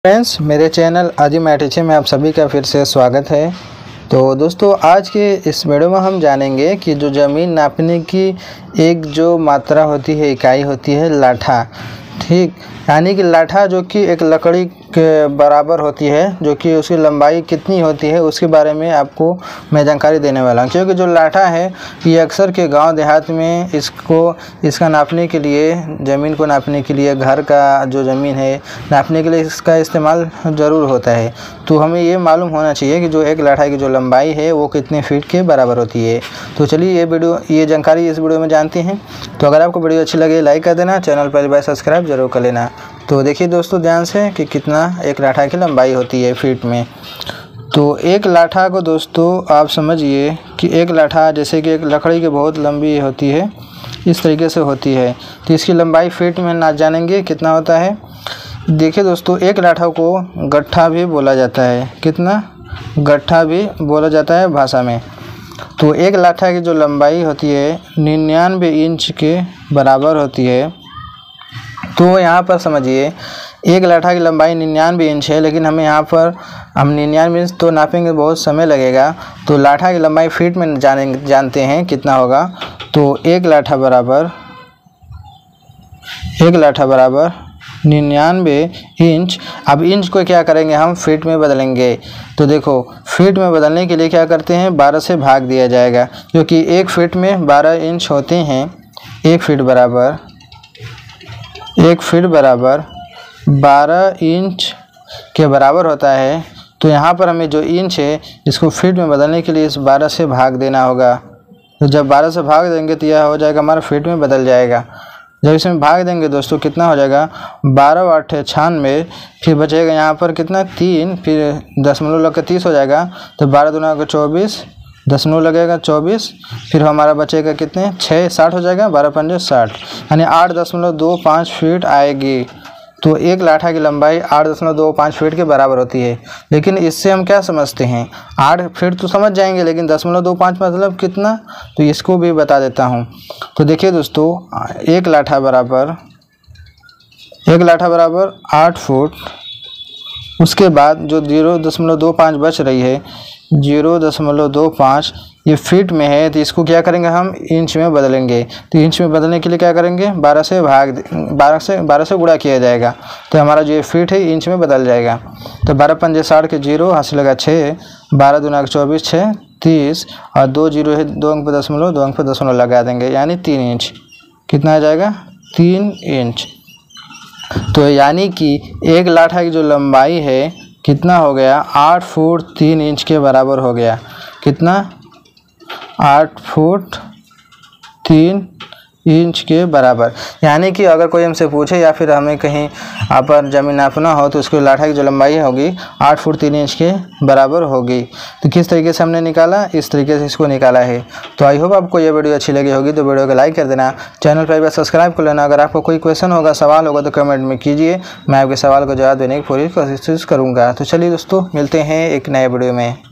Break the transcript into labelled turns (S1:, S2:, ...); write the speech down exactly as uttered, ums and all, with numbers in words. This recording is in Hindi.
S1: फ्रेंड्स, मेरे चैनल आदिम मैट्रिक्स में आप सभी का फिर से स्वागत है। तो दोस्तों, आज के इस वीडियो में हम जानेंगे कि जो ज़मीन नापने की एक जो मात्रा होती है, इकाई होती है लाठा। ठीक, यानी कि लाठा जो कि एक लकड़ी के बराबर होती है, जो कि उसकी लंबाई कितनी होती है उसके बारे में आपको मैं जानकारी देने वाला हूँ। क्योंकि जो लाठा है ये अक्सर के गांव देहात में इसको इसका नापने के लिए, ज़मीन को नापने के लिए, घर का जो ज़मीन है नापने के लिए इसका इस्तेमाल ज़रूर होता है। तो हमें ये मालूम होना चाहिए कि जो एक लाठा की जो लंबाई है वो कितने फीट के बराबर होती है। तो चलिए ये वीडियो ये जानकारी इस वीडियो में जानते हैं। तो अगर आपको वीडियो अच्छी लगे लाइक कर देना, चैनल पर बाय सब्सक्राइब जरूर कर लेना। तो देखिए दोस्तों ध्यान से कि कितना एक लाठा की लंबाई होती है फीट में। तो एक लाठा को दोस्तों आप समझिए कि एक लाठा जैसे कि एक लकड़ी की बहुत लंबी होती है, इस तरीके से होती है। तो इसकी लंबाई फीट में ना जानेंगे कितना होता है। देखिए दोस्तों, एक लाठा को गट्ठा भी बोला जाता है। कितना? गट्ठा भी बोला जाता है भाषा में। तो एक लाठा की जो लंबाई होती है निन्यानवे इंच के बराबर होती है। तो यहाँ पर समझिए एक लाठा की लंबाई निन्यानवे इंच है, लेकिन हमें यहाँ पर हम निन्यानवे इंच तो नापेंगे, बहुत समय लगेगा। तो लाठा की लंबाई फीट में जाने जानते हैं कितना होगा। तो एक लाठा बराबर एक लाठा बराबर निन्यानवे इंच। अब इंच को क्या करेंगे, हम फीट में बदलेंगे। तो देखो, फीट में बदलने के लिए क्या करते हैं, बारह से भाग दिया जाएगा, क्योंकि एक फीट में बारह इंच होते हैं। एक फीट बराबर एक फीट बराबर बारह इंच के बराबर होता है। तो यहाँ पर हमें जो इंच है इसको फीट में बदलने के लिए इस बारह से भाग देना होगा। तो जब बारह से भाग देंगे तो यह हो जाएगा हमारा फीट में बदल जाएगा। जब इसमें भाग देंगे दोस्तों कितना हो जाएगा, बारह आठ छियानवे, फिर बचेगा यहाँ पर कितना, तीन, फिर दशमलव लग के तीस हो जाएगा। तो बारह दूना का चौबीस, दशमलव लगेगा चौबीस, फिर हमारा बचेगा कितने, छः, साठ हो जाएगा, बारह पंजे साठ, यानी आठ दशमलव दो पाँच फीट आएगी। तो एक लाठा की लंबाई आठ दशमलव दो पाँच फीट के बराबर होती है। लेकिन इससे हम क्या समझते हैं, आठ फीट तो समझ जाएंगे, लेकिन दशमलव दो पाँच मतलब कितना, तो इसको भी बता देता हूँ। तो देखिए दोस्तों, एक लाठा बराबर एक लाठा बराबर आठ फुट। उसके बाद जो जीरो दशमलव दो पाँच बच रही है, जीरो दशमलव दो पाँच, ये फीट में है। तो इसको क्या करेंगे, हम इंच में बदलेंगे। तो इंच में बदलने के लिए क्या करेंगे, बारह से भाग बारह से बारह से गुणा किया जाएगा। तो हमारा जो ये फीट है इंच में बदल जाएगा। तो बारह पंजे साठ के जीरो हासिल लगा छः, बारह दूना का चौबीस, छः तीस, और दो जीरो है, दो अंक पर दशमलव, दो अंक पर दशमलव लगा देंगे, यानी तीन इंच। कितना आ जाएगा, तीन इंच। तो यानी कि एक लाठा की जो लंबाई है कितना हो गया, आठ फुट तीन इंच के बराबर हो गया। कितना, आठ फुट तीन इंच के बराबर। यानी कि अगर कोई हमसे पूछे या फिर हमें कहीं पर ज़मीन नापना हो तो उसकी लाठा की जो लंबाई होगी आठ फुट तीन इंच के बराबर होगी। तो किस तरीके से हमने निकाला, इस तरीके से इसको निकाला है। तो आई होप आपको ये वीडियो अच्छी लगी होगी। तो वीडियो को लाइक कर देना, चैनल पर सब्सक्राइब कर लेना। अगर आपको कोई क्वेश्चन होगा, सवाल होगा तो कमेंट में कीजिए, मैं आपके सवाल को जवाब देने की पूरी कोशिश करूँगा। तो चलिए दोस्तों, मिलते हैं एक नए वीडियो में।